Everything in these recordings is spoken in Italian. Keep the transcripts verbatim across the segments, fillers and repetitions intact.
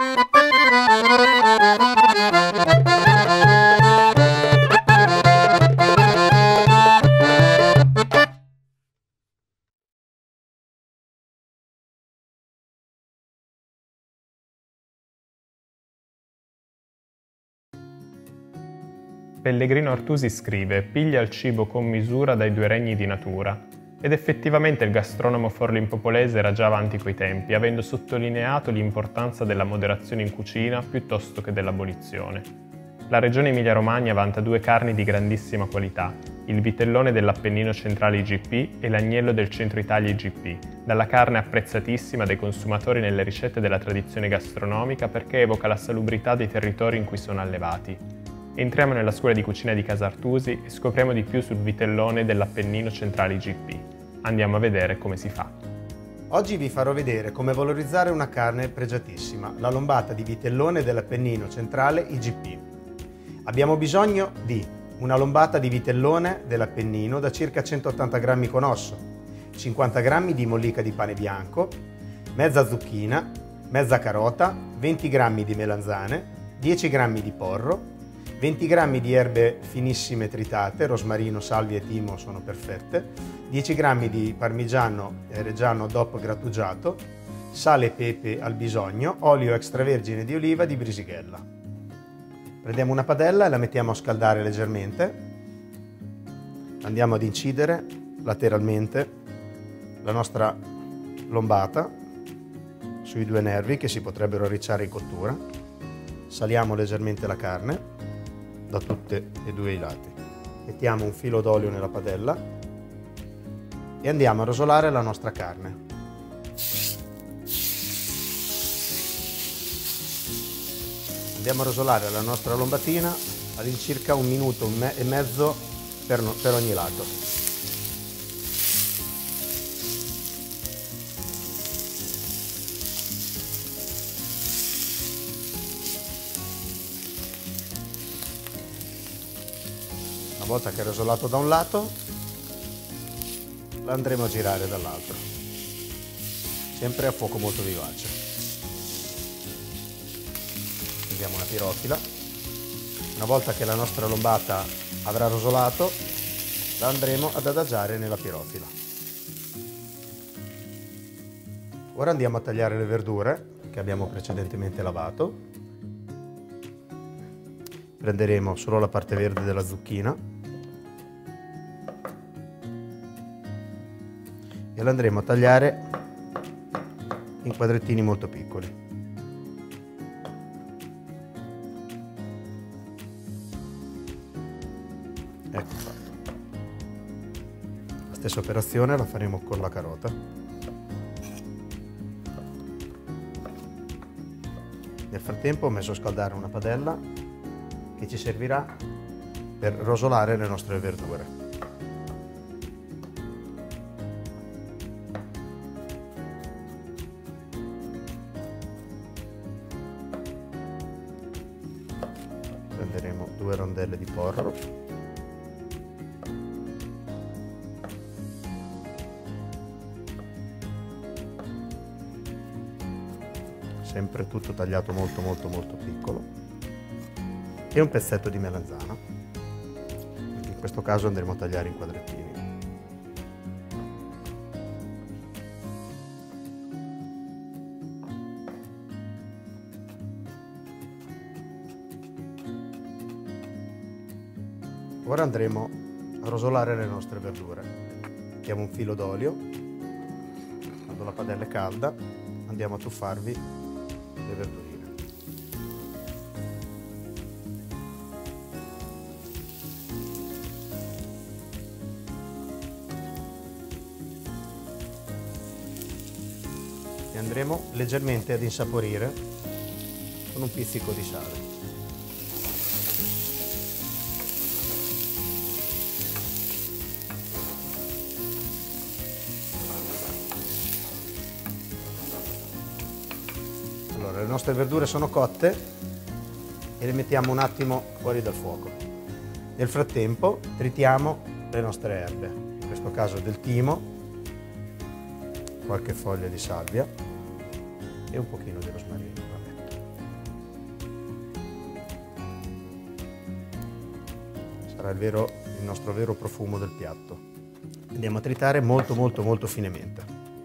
Pellegrino Artusi scrive: piglia il cibo con misura dai due regni di natura. Ed effettivamente il gastronomo Forlimpo Polese era già avanti coi tempi, avendo sottolineato l'importanza della moderazione in cucina piuttosto che dell'abolizione. La regione Emilia-Romagna vanta due carni di grandissima qualità, il vitellone dell'Appennino centrale I G P e l'agnello del centro Italia I G P, dalla carne apprezzatissima dai consumatori nelle ricette della tradizione gastronomica perché evoca la salubrità dei territori in cui sono allevati. Entriamo nella scuola di cucina di Casa Artusi e scopriamo di più sul vitellone dell'Appennino centrale I G P. Andiamo a vedere come si fa. Oggi vi farò vedere come valorizzare una carne pregiatissima, la lombata di vitellone dell'Appennino centrale I G P. Abbiamo bisogno di una lombata di vitellone dell'Appennino da circa centottanta grammi con osso, cinquanta grammi di mollica di pane bianco, mezza zucchina, mezza carota, venti grammi di melanzane, dieci grammi di porro, venti grammi di erbe finissime tritate, rosmarino, salvia e timo sono perfette, dieci grammi di parmigiano reggiano D O P grattugiato, sale e pepe al bisogno, olio extravergine di oliva di Brisighella. Prendiamo una padella e la mettiamo a scaldare leggermente, andiamo ad incidere lateralmente la nostra lombata sui due nervi che si potrebbero arricciare in cottura, saliamo leggermente la carne da tutti e due i lati. Mettiamo un filo d'olio nella padella e andiamo a rosolare la nostra carne. Andiamo a rosolare la nostra lombatina all'incirca un minuto e mezzo per, per ogni lato. Una volta che è rosolato da un lato, la andremo a girare dall'altro, sempre a fuoco molto vivace. Prendiamo una pirofila. Una volta che la nostra lombata avrà rosolato, la andremo ad adagiare nella pirofila. Ora andiamo a tagliare le verdure che abbiamo precedentemente lavato. Prenderemo solo la parte verde della zucchina e la andremo a tagliare in quadrettini molto piccoli. Ecco fatto. La stessa operazione la faremo con la carota. Nel frattempo ho messo a scaldare una padella che ci servirà per rosolare le nostre verdure. Prenderemo due rondelle di porro, sempre tutto tagliato molto molto molto piccolo, e un pezzetto di melanzana. In questo caso andremo a tagliare in quadrettini. Ora andremo a rosolare le nostre verdure. Mettiamo un filo d'olio, quando la padella è calda andiamo a tuffarvi le verdurine. E andremo leggermente ad insaporire con un pizzico di sale. Allora, le nostre verdure sono cotte e le mettiamo un attimo fuori dal fuoco. Nel frattempo tritiamo le nostre erbe, in questo caso del timo, qualche foglia di salvia e un pochino di rosmarino. Vabbè. sarà il, vero, il nostro vero profumo del piatto. Andiamo a tritare molto molto molto finemente.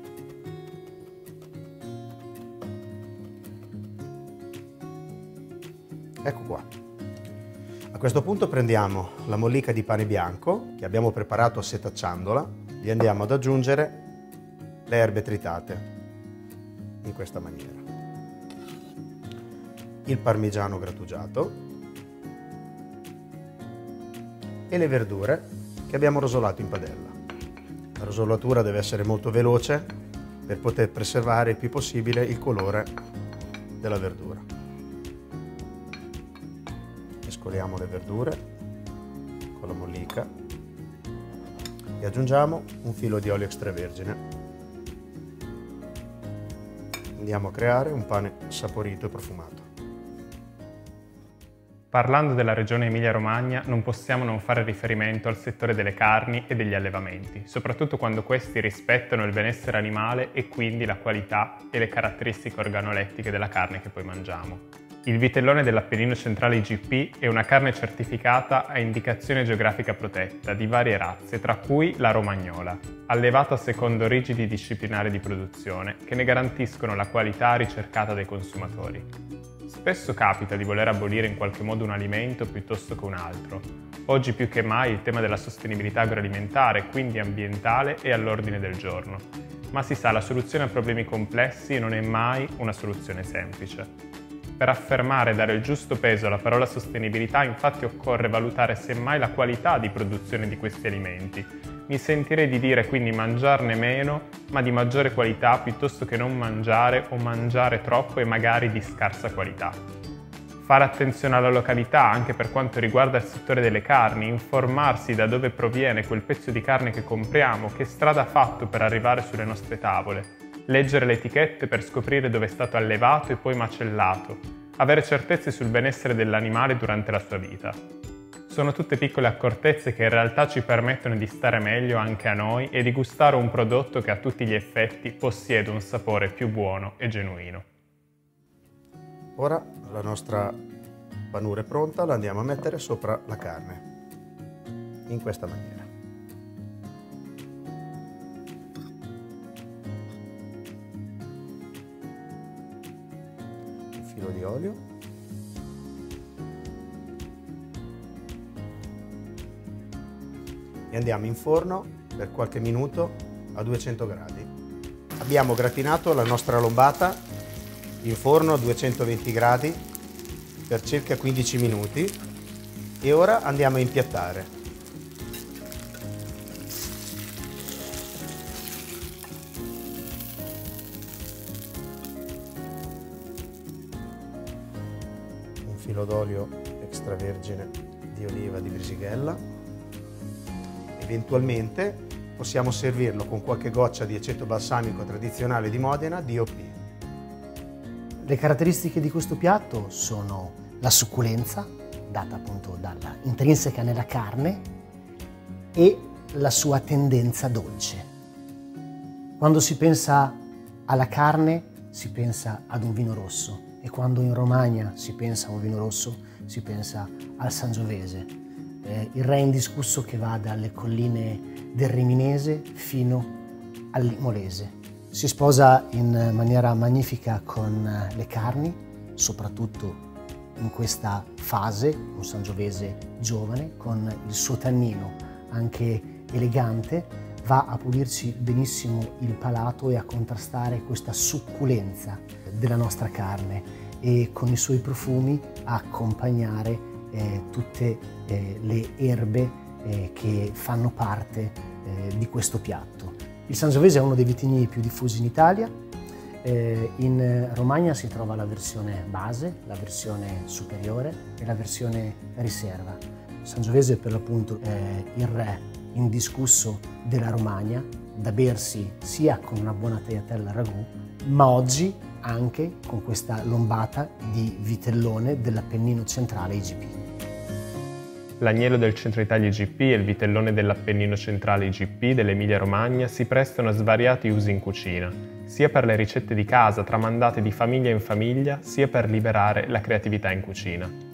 Ecco qua. A questo punto prendiamo la mollica di pane bianco che abbiamo preparato setacciandola, gli andiamo ad aggiungere le erbe tritate in questa maniera, il parmigiano grattugiato e le verdure che abbiamo rosolato in padella. La rosolatura deve essere molto veloce per poter preservare il più possibile il colore della verdura. Mescoliamo le verdure con la mollica e aggiungiamo un filo di olio extravergine. Andiamo a creare un pane saporito e profumato. Parlando della regione Emilia-Romagna, non possiamo non fare riferimento al settore delle carni e degli allevamenti, soprattutto quando questi rispettano il benessere animale e quindi la qualità e le caratteristiche organolettiche della carne che poi mangiamo. Il vitellone dell'Appennino centrale I G P è una carne certificata a indicazione geografica protetta di varie razze, tra cui la romagnola, allevata secondo rigidi disciplinari di produzione che ne garantiscono la qualità ricercata dai consumatori. Spesso capita di voler abolire in qualche modo un alimento piuttosto che un altro. Oggi più che mai il tema della sostenibilità agroalimentare, quindi ambientale, è all'ordine del giorno. Ma si sa, la soluzione a problemi complessi non è mai una soluzione semplice. Per affermare e dare il giusto peso alla parola sostenibilità, infatti, occorre valutare semmai la qualità di produzione di questi alimenti. Mi sentirei di dire quindi mangiarne meno, ma di maggiore qualità piuttosto che non mangiare o mangiare troppo e magari di scarsa qualità. Fare attenzione alla località anche per quanto riguarda il settore delle carni, informarsi da dove proviene quel pezzo di carne che compriamo, che strada ha fatto per arrivare sulle nostre tavole. Leggere le etichette per scoprire dove è stato allevato e poi macellato, avere certezze sul benessere dell'animale durante la sua vita. Sono tutte piccole accortezze che in realtà ci permettono di stare meglio anche a noi e di gustare un prodotto che a tutti gli effetti possiede un sapore più buono e genuino. Ora la nostra panura è pronta, la andiamo a mettere sopra la carne, in questa maniera. Di olio e andiamo in forno per qualche minuto a duecento gradi. Abbiamo gratinato la nostra lombata in forno a duecentoventi gradi per circa quindici minuti e ora andiamo a impiattare. Filo d'olio extravergine di oliva di Brisighella. Eventualmente possiamo servirlo con qualche goccia di aceto balsamico tradizionale di Modena D O P. Le caratteristiche di questo piatto sono la succulenza, data appunto dalla intrinseca nella carne, e la sua tendenza dolce. Quando si pensa alla carne si pensa ad un vino rosso, e quando in Romagna si pensa a un vino rosso si pensa al Sangiovese, eh, il re indiscusso che va dalle colline del Riminese fino all'Imolese. Si sposa in maniera magnifica con le carni, soprattutto in questa fase, un Sangiovese giovane con il suo tannino anche elegante, va a pulirci benissimo il palato e a contrastare questa succulenza della nostra carne e con i suoi profumi a accompagnare eh, tutte eh, le erbe eh, che fanno parte eh, di questo piatto. Il Sangiovese è uno dei vitigni più diffusi in Italia. Eh, in Romagna si trova la versione base, la versione superiore e la versione riserva. Il Sangiovese per l'appunto è il re indiscusso della Romagna, da bersi sia con una buona tagliatella ragù, ma oggi anche con questa lombata di vitellone dell'Appennino centrale I G P. L'agnello del centro Italia I G P e il vitellone dell'Appennino centrale I G P dell'Emilia Romagna si prestano a svariati usi in cucina, sia per le ricette di casa tramandate di famiglia in famiglia, sia per liberare la creatività in cucina.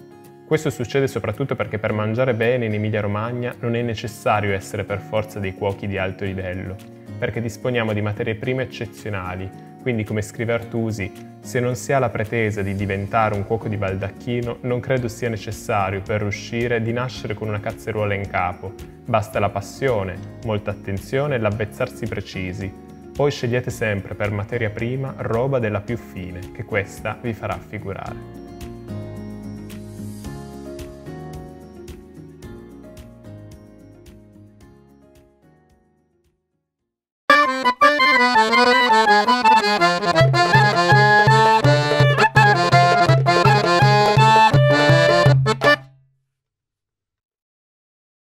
Questo succede soprattutto perché per mangiare bene in Emilia-Romagna non è necessario essere per forza dei cuochi di alto livello, perché disponiamo di materie prime eccezionali, quindi come scrive Artusi, se non si ha la pretesa di diventare un cuoco di baldacchino, non credo sia necessario per riuscire di nascere con una cazzeruola in capo, basta la passione, molta attenzione e l'avvezzarsi precisi. Poi scegliete sempre per materia prima roba della più fine, che questa vi farà figurare.